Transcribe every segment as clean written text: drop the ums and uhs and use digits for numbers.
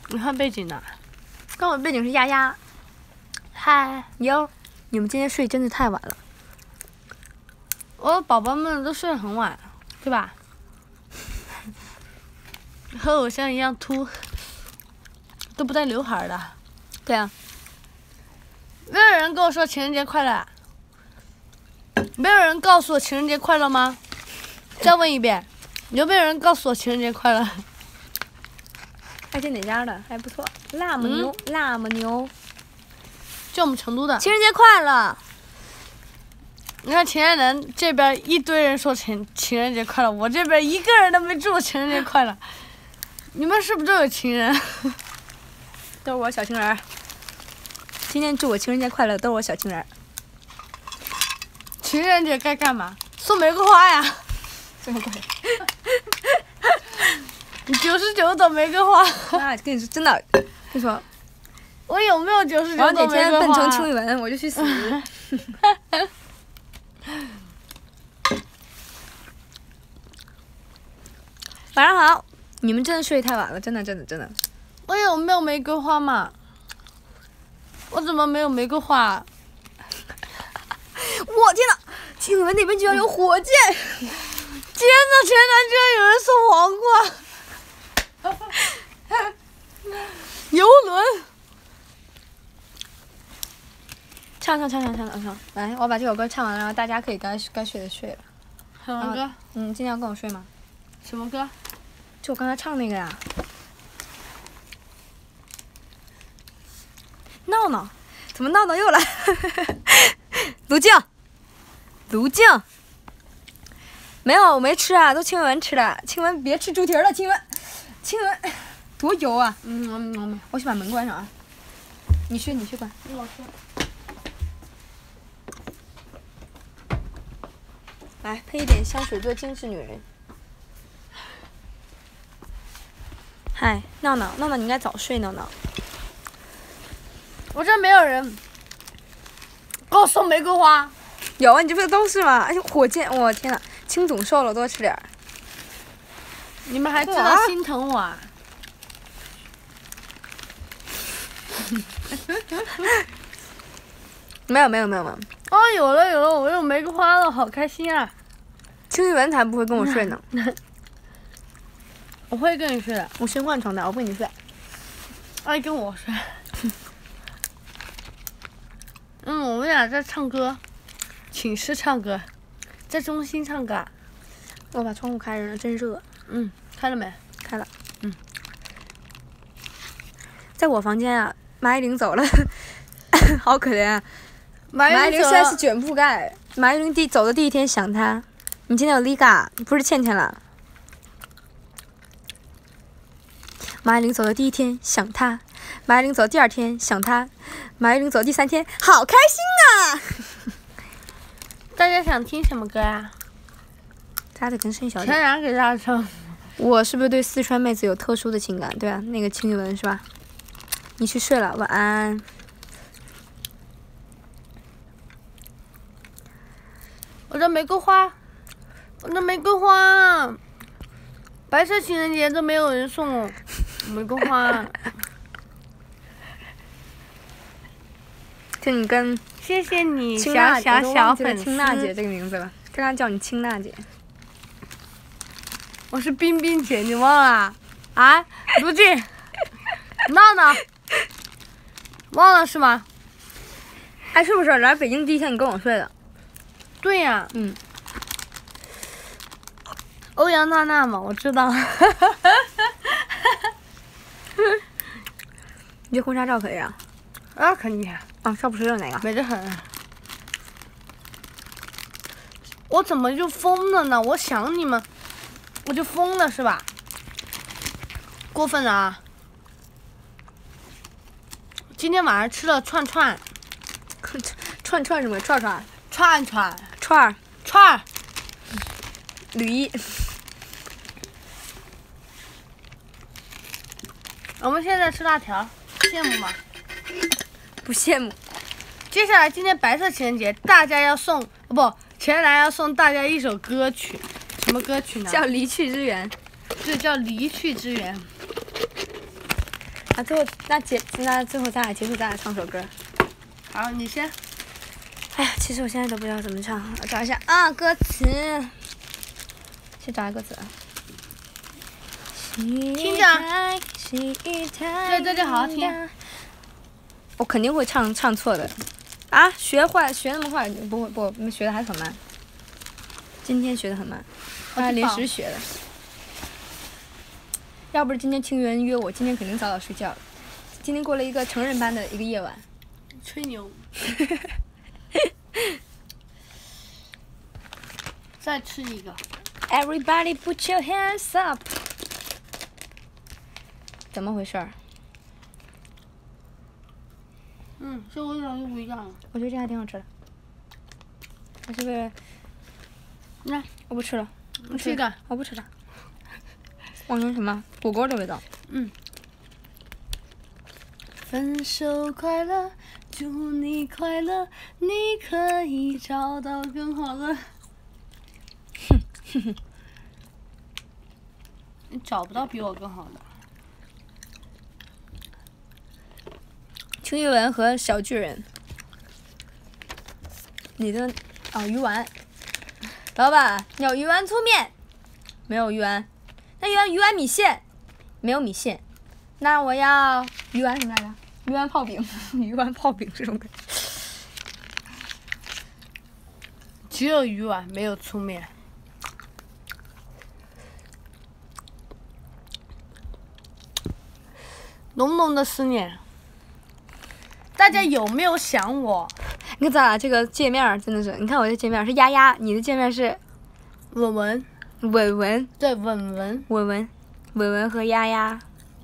你看背景呢？ 刚好背景是丫丫。嗨哟，你们今天睡真的太晚了。 我的宝宝们都睡得很晚，对吧？和偶像一样秃，都不带刘海的。 对啊。 没有人跟我说情人节快乐。没有人告诉我情人节快乐吗？再问一遍，有没有人告诉我情人节快乐？ 还是哪家的？还不错，辣么牛，辣么牛。 就我们成都的。 情人节快乐！ 你看秦安南这边一堆人说情人节快乐，我这边一个人都没祝我情人节快乐。你们是不是都有情人？ 都是我小情人。今天祝我情人节快乐，都是我小情人。 情人节该干嘛？送玫瑰花呀！ 什么鬼 ？99朵玫瑰花。 啊，跟你说真的，跟你说， 我有没有99朵玫瑰花？ 我哪天笨成青玉文，我就去死。晚上好，你们真的睡太晚了，真的。 我有没有玫瑰花嘛？我怎么没有玫瑰花？ 我天呐，青玉文那边居然有火箭！ 天呐，居然有人送黄瓜！游轮。 唱，来，我把这首歌唱完了，然后大家可以该睡的睡了。 什么歌？ 今天要跟我睡吗？ 什么歌？ 就我刚才唱那个呀。闹闹，怎么闹闹又来？卢静，没有，我没吃啊，都青文吃的。青文别吃猪蹄了，青文多油啊！我去把门关上啊。你去关。 我去。 来配一点香水做精致女人。嗨，闹闹，你应该早睡，闹闹。 我这没有人给我送玫瑰花。 有啊，你这不都是吗？哎呦，火箭，我天哪！青总瘦了，多吃点儿。 你们还知道心疼我啊？ 没有。 哦，有了，我有玫瑰花了，好开心啊！ 青玉文才不会跟我睡呢。 我会跟你睡的。 我先换床单，我不跟你睡。 爱跟我睡。我们俩在唱歌，寝室唱歌，在中心唱歌。 我把窗户开着呢，真热。 开了没？ 开了。在我房间啊，马伊琍走了，好可怜啊。马伊琍现在是卷铺盖。马伊琍走的第一天想他，你今天有 Liga， 不是倩倩了。马伊琍走的第一天想他，马伊琍走的第二天想他，马伊琍走的第3天，好开心啊！ 大家想听什么歌呀？ 大得跟盛小姐。 全然给大家唱。 我是不是对四川妹子有特殊的情感？对啊，那个青玉文是吧？你去睡了，晚安。 我的玫瑰花，白色情人节都没有人送我玫瑰花。 就你跟谢谢你，小粉丝。 青娜姐这个名字了，刚刚叫你青娜姐。 我是冰冰姐，你忘了？啊，卢静，闹闹，忘了是吗？ 哎，是不是来北京第一天你跟我睡的？ 对呀。欧阳娜娜嘛，我知道。 你这婚纱照可以啊？ 啊，可以。 啊，照不出哪个？ 美得很。我怎么就疯了呢？我想你们，我就疯了是吧？过分了啊！今天晚上吃了串串什么串？吕一。 我们现在吃辣条，羡慕吗？ 不羡慕。 接下来今天白色情人节，大家要送前来要送大家一首歌曲，什么歌曲呢？ 叫《离去之缘》。 对，叫《离去之缘》。 啊，最后最后咱俩结束，咱俩唱首歌。 好，你先。 哎呀，其实我现在都不知道怎么唱，我找一下啊歌词。先找一个歌词啊。 听着。这好好听。 我肯定会唱错的。啊，学那么快？不，学的还很慢。今天学的很慢，临时学的。要不是今天清源约我，今天肯定早睡觉了。今天过了一个成人般的一个夜晚。 吹牛。再吃一个。 Everybody put your hands up。怎么回事儿？ 这味道又不一样了。 我觉得这还挺好吃的。我是为了， 那我不吃了。 你吃一个。 我不吃了。忘成什么？火锅的味道。 分手快乐，祝你快乐，你可以找到更好的。你找不到比我更好的。 邱玉文和小巨人。你的鱼丸。老板，要鱼丸粗面。没有鱼丸。那鱼丸米线。没有米线。那我要鱼丸什么来着？鱼丸泡饼。鱼丸泡饼这种感觉。 只有鱼丸，没有粗面。浓浓的思念。大家有没有想我？ 你看咱俩这个界面真的是，你看我这界面是丫丫，你的界面是文文。 文文。 对，文文。 文文和丫丫。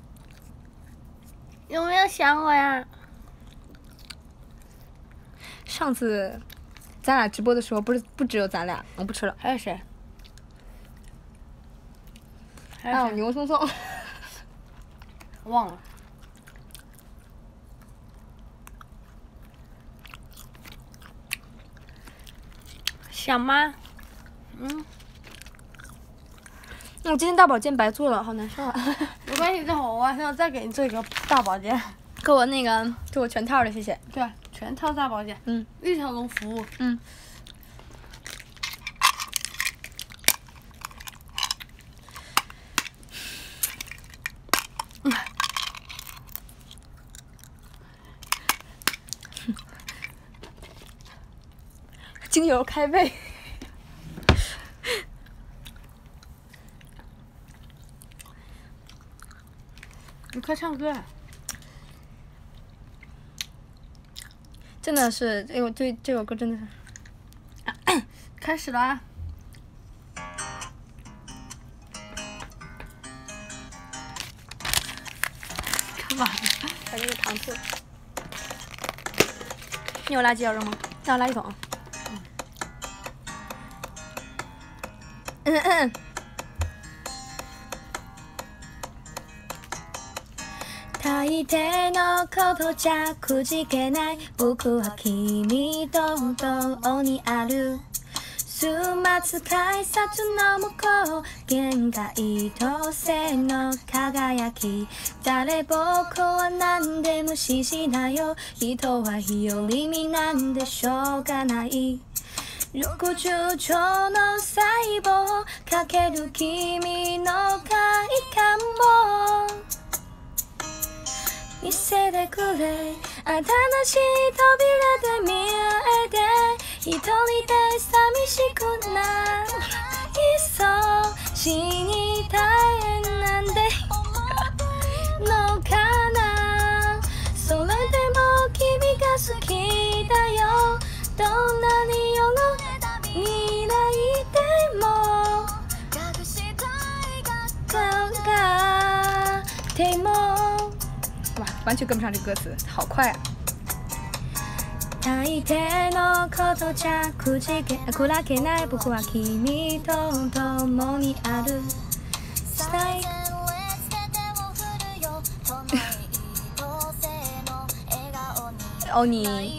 有没有想我呀？ 上次咱俩直播的时候，不只有咱俩，我不吃了。 还有谁？ 还有牛松松。 忘了。想吗？ 我今天大保健白做了，好难受啊。 没关系，待会儿我晚上再给你做一个大保健。 给我全套的，谢谢。 对，全套大保健。一条龙服务。 精油开胃。 你快唱歌。 真的是，对这首歌真的是。 开始了啊！干嘛？ 把这个糖醋。你有垃圾要扔吗？那垃圾桶。大抵のことじゃくじけない僕は君と共にある週末改札の向こう限界と性の輝き誰僕は何で無視しなよ人は日和見なんでしょうがない60兆の細胞かける君の快感を見せてくれ新しい扉で見えて一人で寂しくないそう死にたいなんてのかなそれでも君が好きだよどんなに夜見ないでもがでも哇，完全跟不上这歌词，好快啊！大抵のことじゃ砕けない僕は君と共にあるおに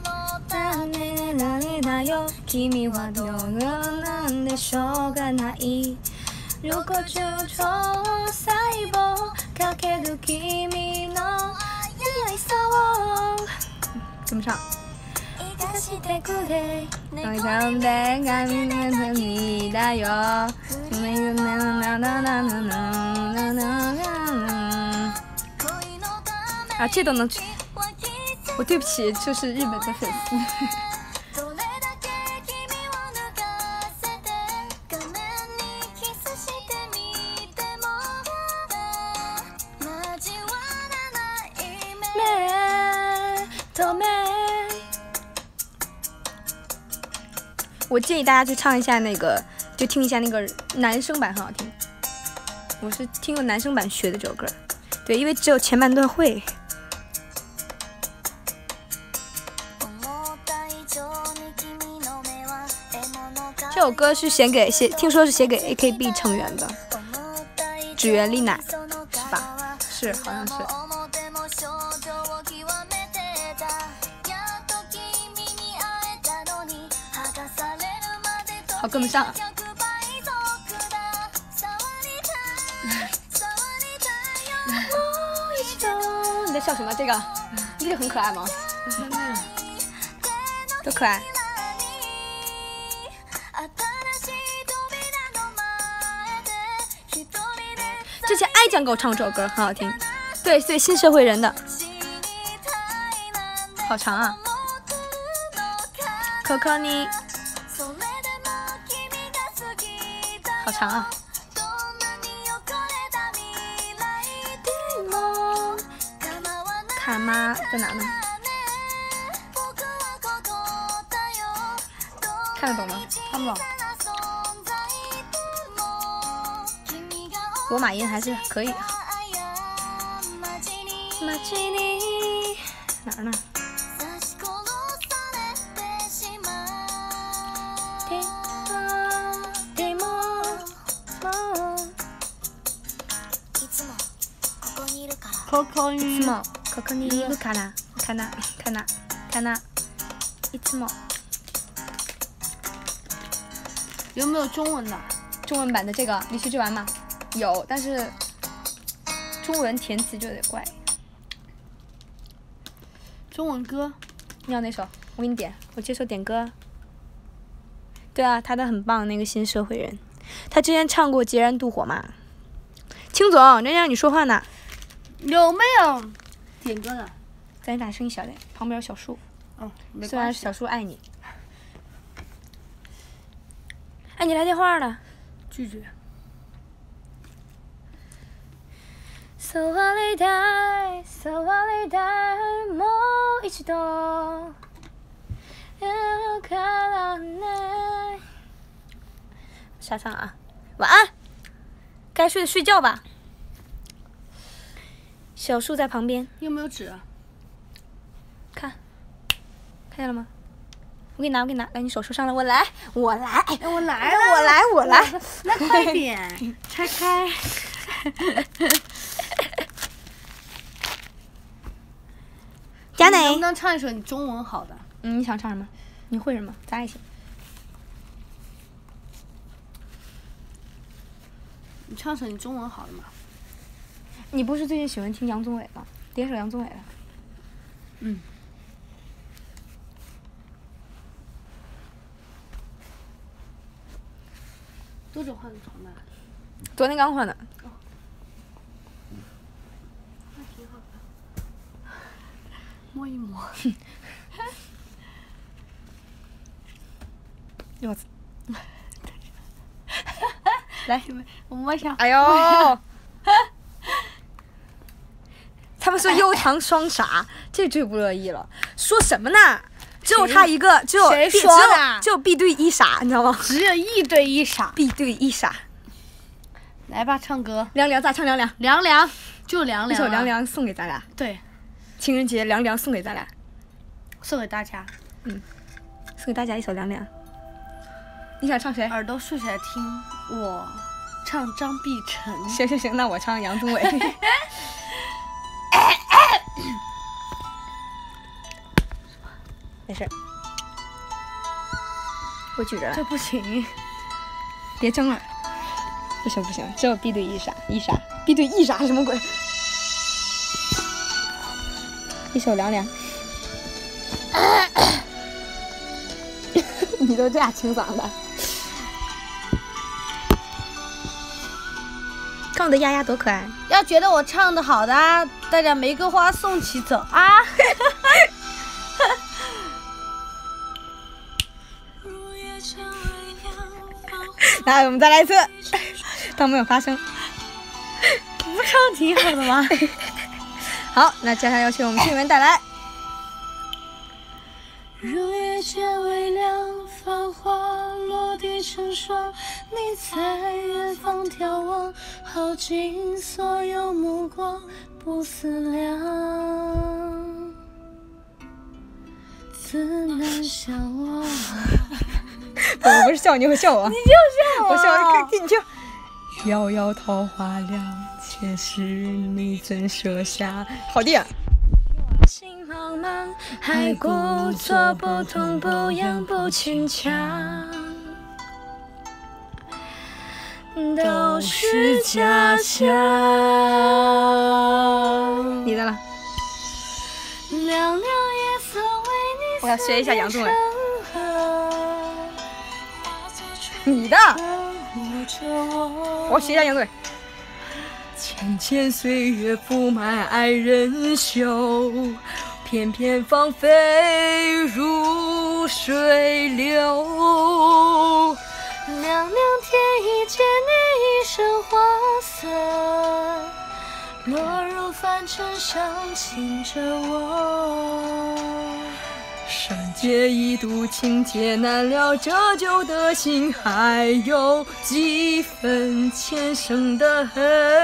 誰だよ君はどうなんでしょうがない60兆細胞かける君の愛想を怎么唱？ 生かしてくれ让一场被感变成你的哟。啊，这都能。我对不起，就是日本的粉丝。我建议大家去唱一下那个，就听一下那个男生版，很好听。我是听过男生版学的这首歌，对，因为只有前半段会。这首歌是听说是写给 AKB 成员的，指原丽乃是吧？是，好像是。好，跟不上。你在笑什么？这个很可爱吗？多可爱！之前爱酱给我唱过这首歌，很好听。对，新社会人的，好长啊！可可你。好长啊！卡妈在哪呢？看得懂吗？看不懂。罗马音还是可以。哪儿呢？いつもここにいるからかないつも。 有没有中文的？ 中文版的这个你去玩吗？有，但是中文填词就有点怪。 中文歌， 你要哪首？我给你点，我接受点歌。对啊，他的很棒，那个新社会人，他之前唱过《孑然妒火》嘛。青总，人家让你说话呢。 有没有点歌的？ 咱俩声音小点，旁边有小树。 哦，没关系。 虽然小树爱你。哎，你来电话了。 拒绝。 触りたいもう一度からね。 下唱啊，晚安，该睡的睡觉吧。小树在旁边。 有没有纸？ 看见了吗？我给你拿，来，你手收上来，我来。 我来，那快点，拆开。 佳蕾， 能不能唱一首你中文好的？ 你想唱什么？你会什么？咱俩一起。 你唱首你中文好的嘛？ 你不是最近喜欢听杨宗纬吗？点首杨宗纬的。 嗯。多久换的床单？ 昨天刚换的。 哦。那挺好的。摸一摸。 柚子。来， 我摸一下。 哎呦！他们说优糖双傻，这最不乐意了。说什么呢？只有他一个，只有 B 队一傻，你知道吗？ 只有1对1傻。 B 队一傻。 来吧，唱歌。 凉凉咋唱？凉凉。 凉凉，就凉凉。 一首凉凉送给咱俩。 对。 情人节凉凉送给咱俩。 送给大家。 送给大家一首凉凉。你想唱谁？ 耳朵竖起来听，我唱张碧晨。 行，那我唱杨宗纬。没事，我举着了。 这不行， 别争了。不行，只有 B 队一傻，B 队一傻什么鬼？ 一首凉凉。你都这样清嗓子，看我的丫丫多可爱！ 要觉得我唱的好的，大家玫瑰花送起走啊！ 来，我们再来一次，当没有发生。 不唱挺好的吗？ 好，那接下来有请我们静文带来。 如月渐微凉，繁花落地成霜。你在远方眺望，耗尽所有目光，不思量。自难相忘。 我不是笑你，会笑我。 你就笑我， 我笑你，你就。遥遥桃花凉，前世你怎舍下？好的。 心茫茫，还故作不痛不痒不牵强，都是假象。 你的了。 凉凉夜色为你， 我要学一下杨宗纬。你的。我学一下杨宗纬。浅浅岁月覆埋爱人袖，片片芳菲如水流。 凉凉天意见你一身花色，落入凡尘上亲着我。 山界一度情劫难了，这旧的心还有几分前生的恨，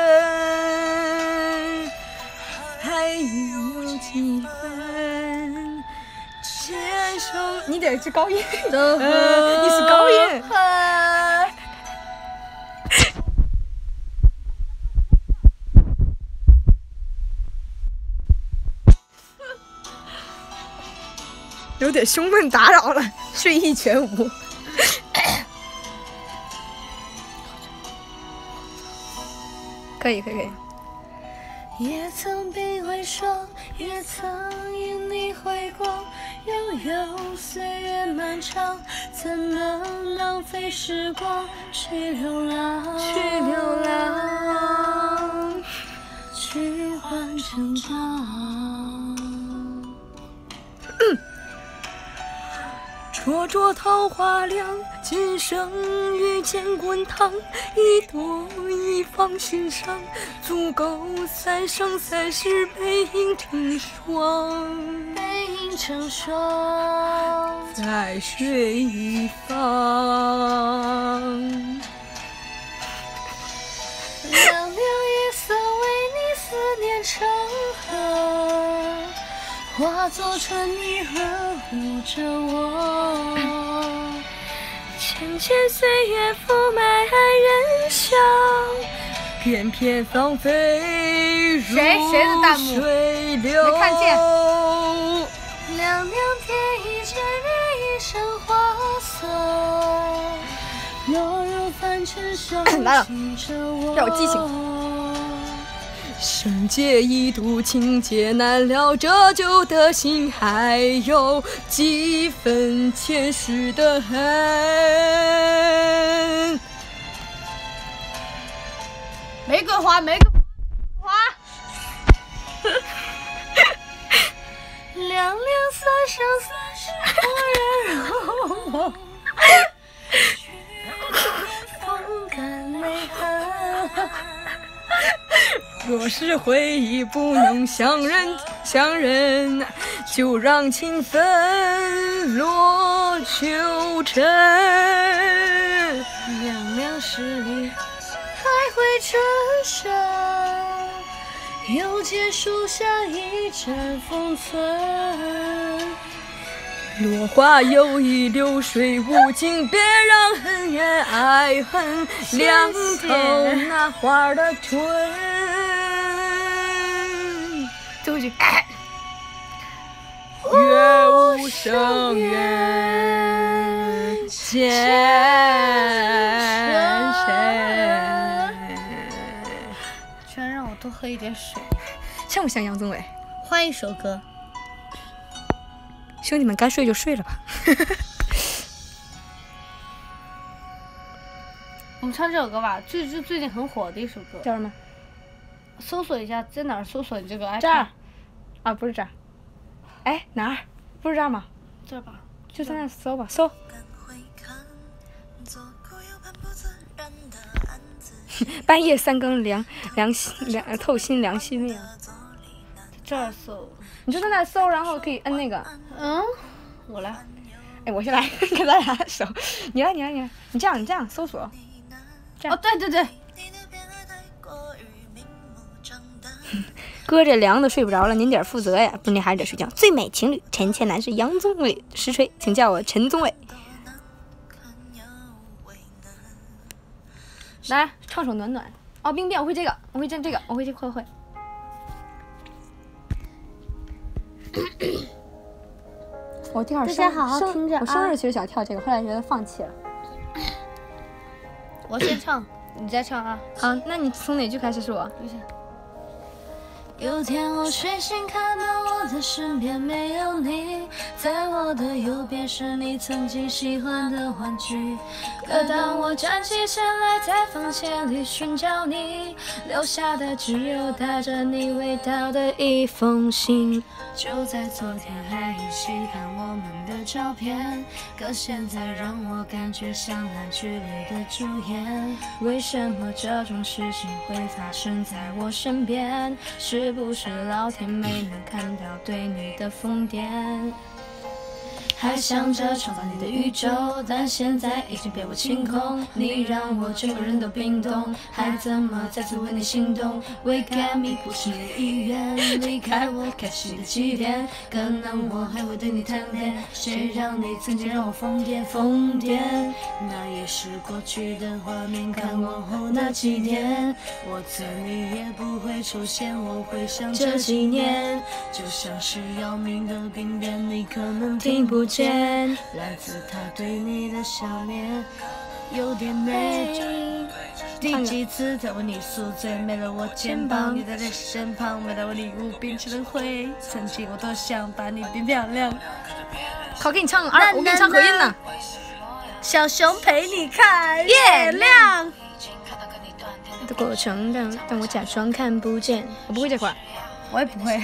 还有几分前生。你得是高音的恨，你是高音。有点胸闷打扰了，睡意全无。可以。 也曾并回霜，也曾因你回光，悠悠岁月漫长，怎能浪费时光去流浪？去换成长。 灼灼桃花凉，今生遇见滚烫，一朵一放心上，足够三生三世背影成双。 背影成双， 在水一方。 凉凉夜色为你思念成河，化作春泥呵护着我。浅浅岁月覆埋爱人笑， 片片芳菲如谁的弹幕水流。 没看见。 凉凉天意见你一身花色，落入凡尘上亲着我。 要有激情。生劫一度情劫难了，这旧的心还有几分前世的恨。 玫瑰花。 凉凉三生三世不忍容，风干泪痕。 若是回忆不能相认，就让情分落秋尘。 凉凉十里还会转身，又见树下一盏封存。 落花有意流水无尽，别让恨怨爱恨两头那花的春。最后一句，月无声缘见谁？ 居然让我多喝一点水。 像不像杨宗纬？ 换一首歌。 兄弟们该睡就睡了吧。 我们唱这首歌吧，最近很火的一首歌。 叫什么？ 搜索一下，在哪儿搜索你这个 iPad？ 这儿。啊，不是这儿。哎，哪儿？不是这儿吗？ 这儿吧。 就在那搜吧，搜。半夜3更透心凉细面。 这儿搜。 你就在那搜，然后可以摁那个。 我来。 哎，我先来，跟咱俩手。你来，你这样搜索。 哦，对。 哥这凉的睡不着了，您得负责呀，不然你还得睡觉。最美情侣，臣妾男士杨宗纬实锤，请叫我陈宗纬。来唱首暖暖。哦，冰变，我会这个，我会这个，我会。我第二大家好好听着啊！ 我生日其实想跳这个，后来觉得放弃了。 我先唱，你再唱啊。 好，那你从哪句开始说？ 有天我睡醒，看到我的身边没有你，在我的右边是你曾经喜欢的玩具。可当我站起身来，在房间里寻找你，留下的只有带着你味道的一封信。就在昨天还一起看我们的照片，可现在让我感觉像烂剧里的主演。为什么这种事情会发生在我身边？是不是老天没能看到对你的疯癫？还想着创造你的宇宙，但现在已经被我清空。你让我整个人都冰冻，还怎么再次为你心动？为改你不是你的意愿，离开我开始你的起点。可能我还会对你贪恋，谁让你曾经让我疯癫？那也是过去的画面，看往后那几天，我猜你也不会出现，我会想这几年，就像是要命的病变，你可能听不见。来自他对你的想念，有点美。第几次在为你宿醉，没了我肩膀，你在你身旁，买到我礼物变成了灰。曾经我多想把你变漂亮。 好，给你唱我给你唱合音呢。 小熊陪你看月亮。 的过程但我假装看不见。我不会这块， 我也不会。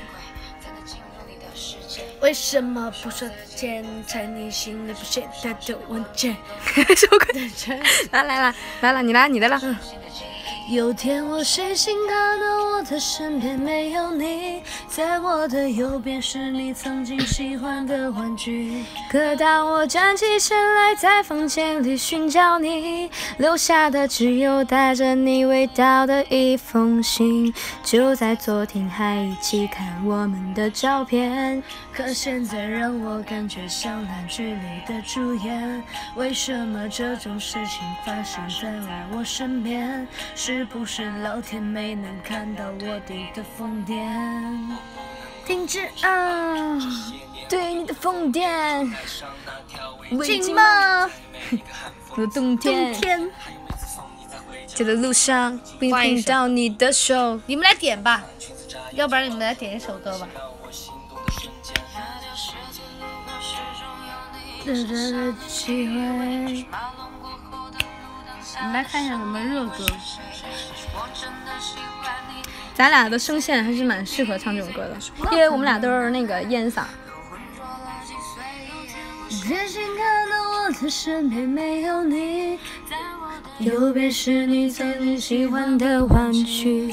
为什么不说见，在你心里不写的的文件？ 什么鬼？来了，你的了。 有天我睡醒，看到我的身边没有你，在我的右边是你曾经喜欢的玩具。可当我站起身来，在房间里寻找你，留下的只有带着你味道的一封信。就在昨天还一起看我们的照片，可现在让我感觉像烂剧里的主演。为什么这种事情发生在我身边？是不是老天没能看到我的疯癫？停止啊！对你的疯癫， 静吗？ 冬天，走的路上会碰到你的手。 你们来点吧，要不然你们来点一首歌吧。 机会。 我们来看一下什么热歌。 咱俩的声线还是蛮适合唱这种歌的，因为我们俩都是那个烟嗓。 最近看到我的身边没有你，右边是你曾经喜欢的玩具。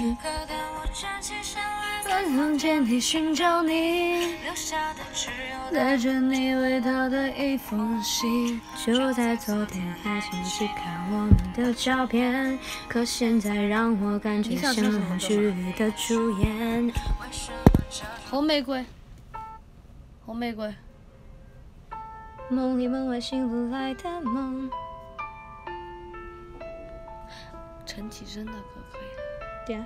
在房间里寻找你，带着你味道的一封信。就在昨天还一起看我们的照片，可现在让我感觉像烂剧里的主演。 红玫瑰，红玫瑰。 梦里梦外醒不来的梦。 陈绮贞的歌可以。 点。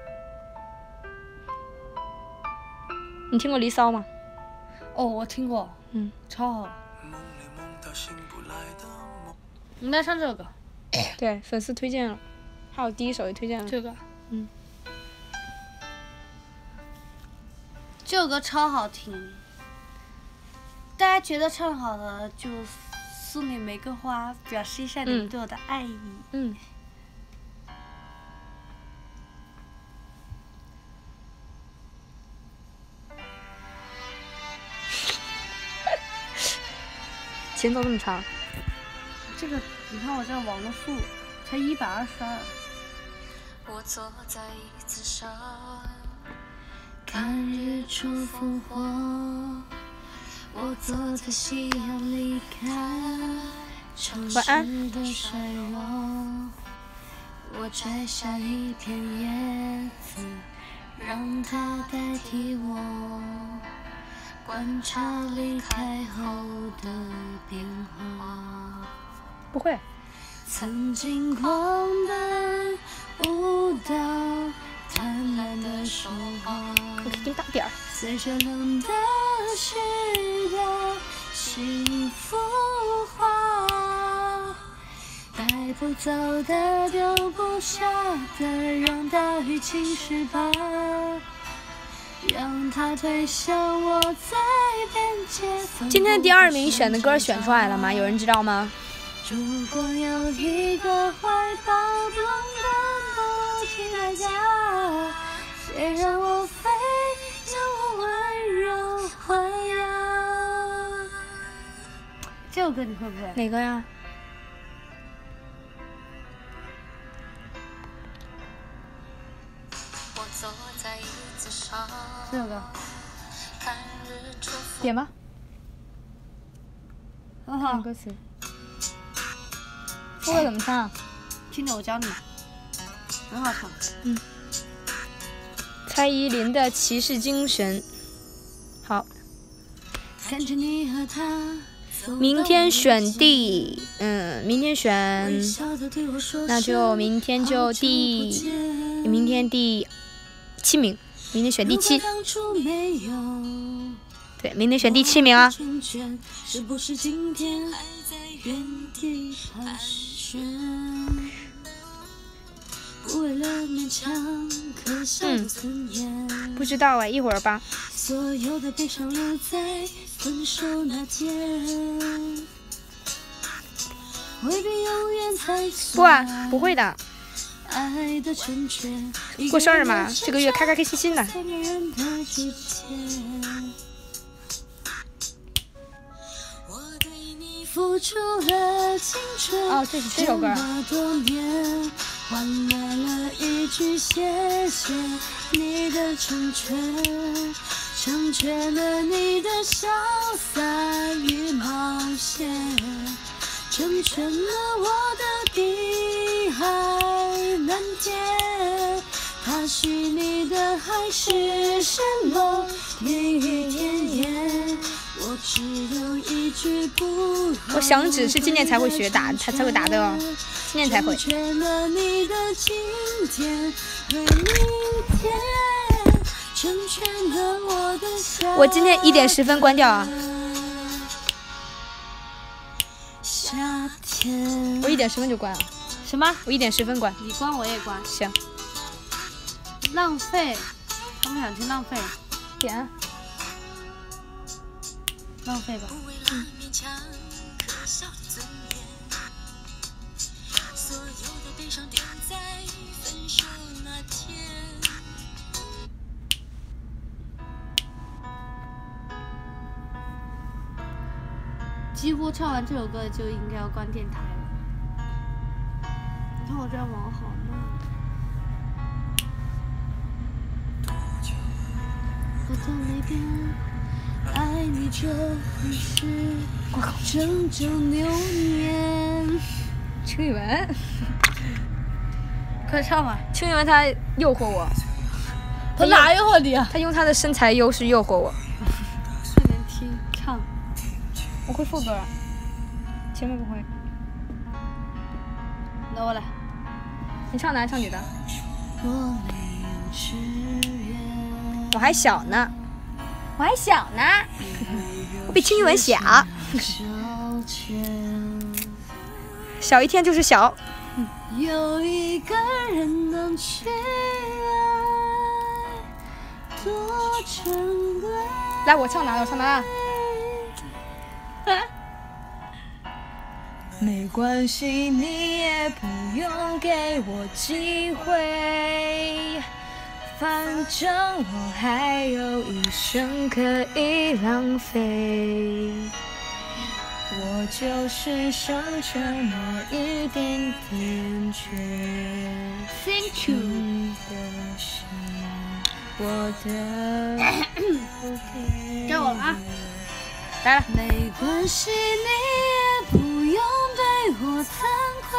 你听过《离骚》吗？ 哦，我听过，超好。你来唱这个。 对，粉丝推荐了，还有第一首也推荐了。 这个，这首歌超好听。 大家觉得唱好了，就送你玫瑰花，表示一下你们对我的爱意。 嗯。前奏这么长。 这个你看我这网络数才122。 我坐在椅子上，看日出复活。我坐在夕阳里看城市的衰落。我摘下一片叶子，让它代替我，观察离开后的变化。 不会。 曾经狂奔舞蹈，贪婪的说话， 我给你大点儿。 随着冷的许多幸福花，带不走的丢不下的，让大雨侵蚀吧，让它推向我在边界。 今天第2名选的歌选出来了吗？有人知道吗？ 如果有一个怀抱不能不期待家，别让我飞，让我温柔豢养。 这首歌你会不会？ 哪个呀？ 我坐在椅子上， 这首歌。 点吧。 很好。 歌词。这个怎么唱？ 听着我教你，很好唱。 嗯。蔡依林的《骑士精神》。好。 看着你和他。 明天选明天选，那就明天第7名，明天选第7。对，明天选第7名啊。 是不是今天还在原地盘旋？不为了勉强可笑的尊严。 不知道哎，一会儿吧。 所有的悲伤留在分手那天，未必永远才算。 不啊，不会的。 爱的成全， 过生日嘛，这个月开开心心的。付出了青春， 哦，这是这首歌。 换来了一句谢谢你的成全，成全了你的潇洒与冒险，成全了我的碧海蓝天。它许你的还是什么蜜语甜言？我只有一句不好。 我响指是今年才会学打，他才会打的哦，今年才会。 成全了你的今天和明天，成全了我的夏天。 我今天1点10分关掉啊。 夏天。 我1点10分就关了。 什么？ 我1点10分关。 你关我也关。 行。 浪费，他们想听浪费。 点。 浪费吧。几乎唱完这首歌就应该要关电台了。你看我这网好慢。 我的那边爱你这回事，整整6年。 邱宇文， 快唱吧。 邱宇文他诱惑我。 他哪诱惑你啊？ 他用他的身材优势诱惑我。 快点听唱。 我会副歌，前面不会。 那我来。 你唱男唱女的？ 我还小呢，我比邱宇文小，小一天就是小。 有一个人能去爱，多珍贵。 来，我唱哪？我唱哪？ 没关系，你也不用给我机会，反正我还有一生可以浪费。我就是剩这么一点点缺 ，Thank you。 你的心，我的该我了啊，来了。 没关系，你也不用对我惭愧，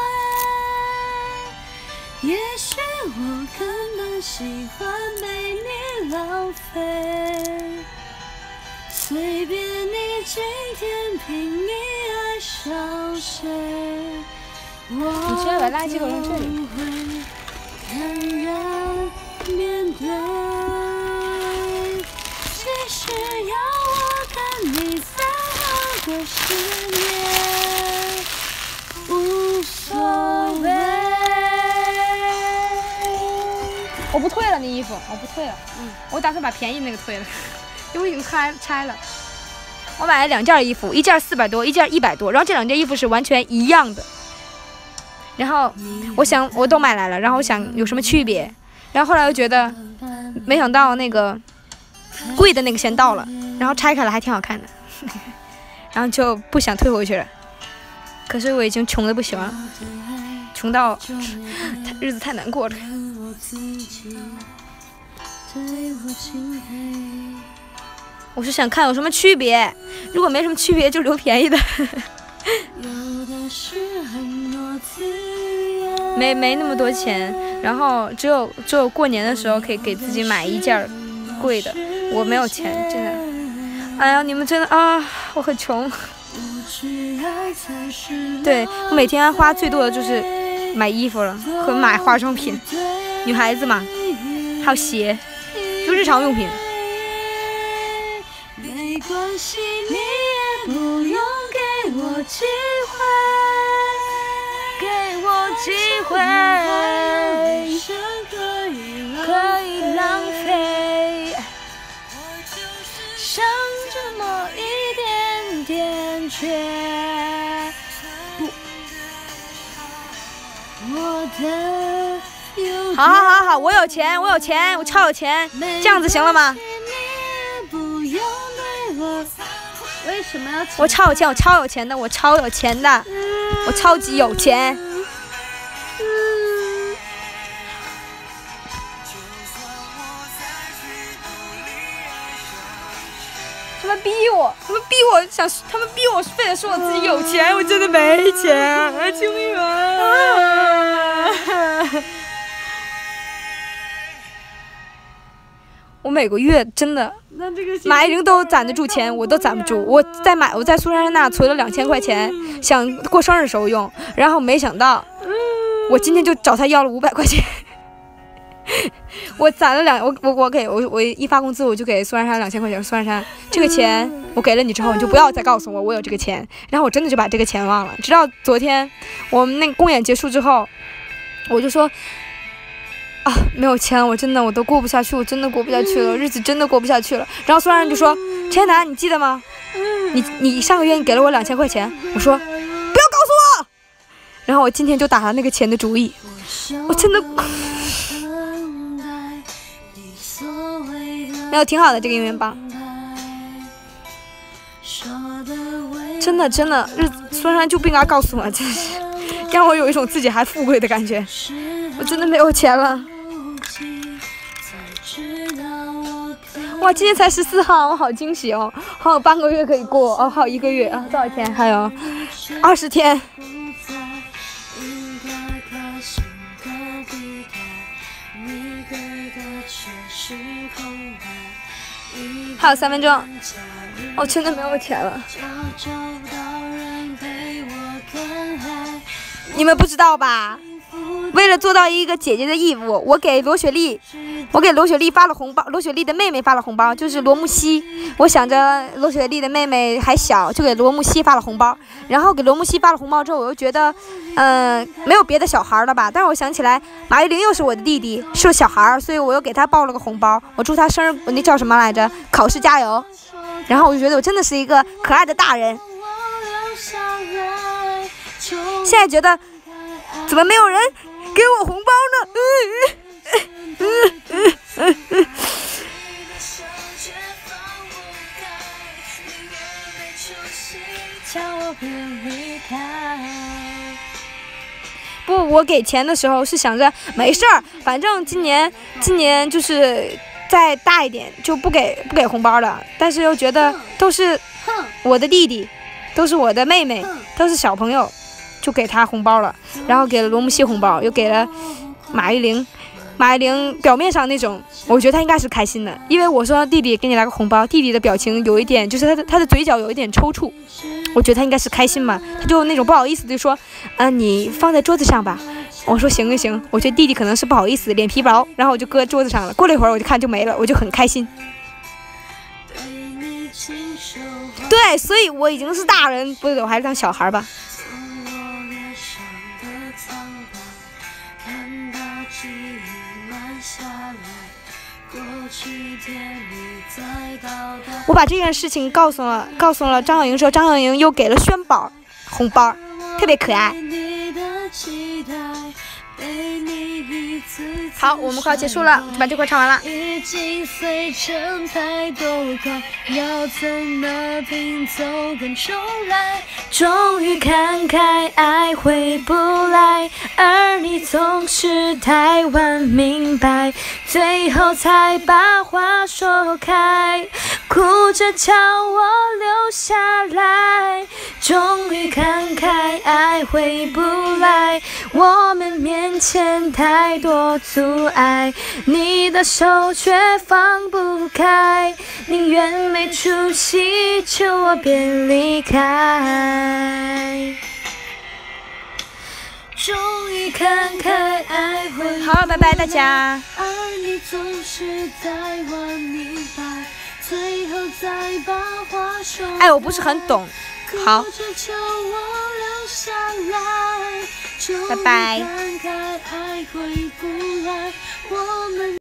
也许我根本喜欢被你浪费，随便你今天凭你爱上谁，我居然把垃圾扔这里。 不会坦然面对，即使要我跟你再活个10年，无所谓。 我不退了那衣服，我不退了。我打算把便宜那个退了，因为已经拆了。我买了2件衣服，一件400多，一件100多，然后这2件衣服是完全一样的。然后我想我都买来了，然后我想有什么区别，然后后来又觉得，没想到那个贵的那个先到了，然后拆开了还挺好看的，然后就不想退回去了。可是我已经穷的不行了，穷到日子太难过了。我是想看有什么区别，如果没什么区别就留便宜的。没那么多钱，然后只有过年的时候可以给自己买一件贵的，我没有钱，真的。哎呀，你们真的啊，我很穷。对，我每天花最多的就是买衣服了和买化妆品，女孩子嘛，还有鞋，就日常用品。 没关系，你也不用给我机会， 给我机会，可以浪费， 剩这么一点点缺。我的好，我有钱，我超有钱，这样子行了吗？ 为什么要？ 我超有钱，我超有钱的，我超级有钱。他们逼我非得说我自己有钱，我真的没钱，救命啊！我每个月真的买人都攒得住钱，我都攒不住。我在苏珊那存了2000块钱，想过生日时候用，然后没想到，我今天就找他要了500块钱。我攒了我一发工资我就给苏珊珊2000块钱。苏珊珊，这个钱我给了你之后，你就不要再告诉我有这个钱。然后我真的就把这个钱忘了，直到昨天我们那个公演结束之后，我就说。啊，没有钱，我都过不下去，我真的过不下去了，日子真的过不下去了。然后苏珊珊就说：“陈楠，你记得吗？你上个月你给了我2000块钱。”我说：“不要告诉我。”然后我今天就打了那个钱的主意，我真的，没有挺好的这个音乐棒，真的，苏珊珊就不应该告诉我，真是让我有一种自己还富贵的感觉。我真的没有钱了。哇，今天才14号，我好惊喜哦！还有半个月可以过哦，还有1个月啊，多少天？还有20天。还有3分钟，我真的没有钱了。你们不知道吧？为了做到一个姐姐的义务，我给罗雪莉发了红包，罗雪莉的妹妹发了红包，就是罗慕西。我想着罗雪莉的妹妹还小，就给罗慕西发了红包。然后给罗慕西发了红包之后，我又觉得，没有别的小孩了吧？但是我想起来，马玉玲又是我的弟弟，是小孩，所以我又给他报了个红包。我祝他生日，那叫什么来着？考试加油。然后我就觉得我真的是一个可爱的大人。 现在觉得怎么没有人给我红包呢？不，我给钱的时候是想着没事儿，反正今年就是再大一点就不给红包了，但是又觉得都是我的弟弟，都是我的妹妹，都是小朋友，就给他红包了，然后给了罗姆熙红包，又给了马伊琍。马伊琍表面上那种，我觉得他应该是开心的，因为我说弟弟给你来个红包，弟弟的表情有一点，就是他的嘴角有一点抽搐，我觉得他应该是开心嘛，他就那种不好意思的说，你放在桌子上吧。我说行就行，我觉得弟弟可能是不好意思，脸皮薄，然后我就搁桌子上了。过了一会儿我就看就没了，我就很开心。对，所以我已经是大人，不是我还是当小孩吧。我把这件事情告诉了张小莹，说张小莹又给了轩宝红包，特别可爱。好，我们快要结束了，就把这块唱完了。已经碎成太多块，要怎么拼凑跟重来？终于看开，爱回不来，而你总是太晚明白，最后才把话说开，哭着叫我留下来。终于看开，爱回不来，我们面前太多阻碍，你的手却放不开，宁愿没出息，求我别离开。终于看开，爱会好，拜拜大家。而你总是在晚明白，最后再把话说。哎，我不是很懂。好，拜拜。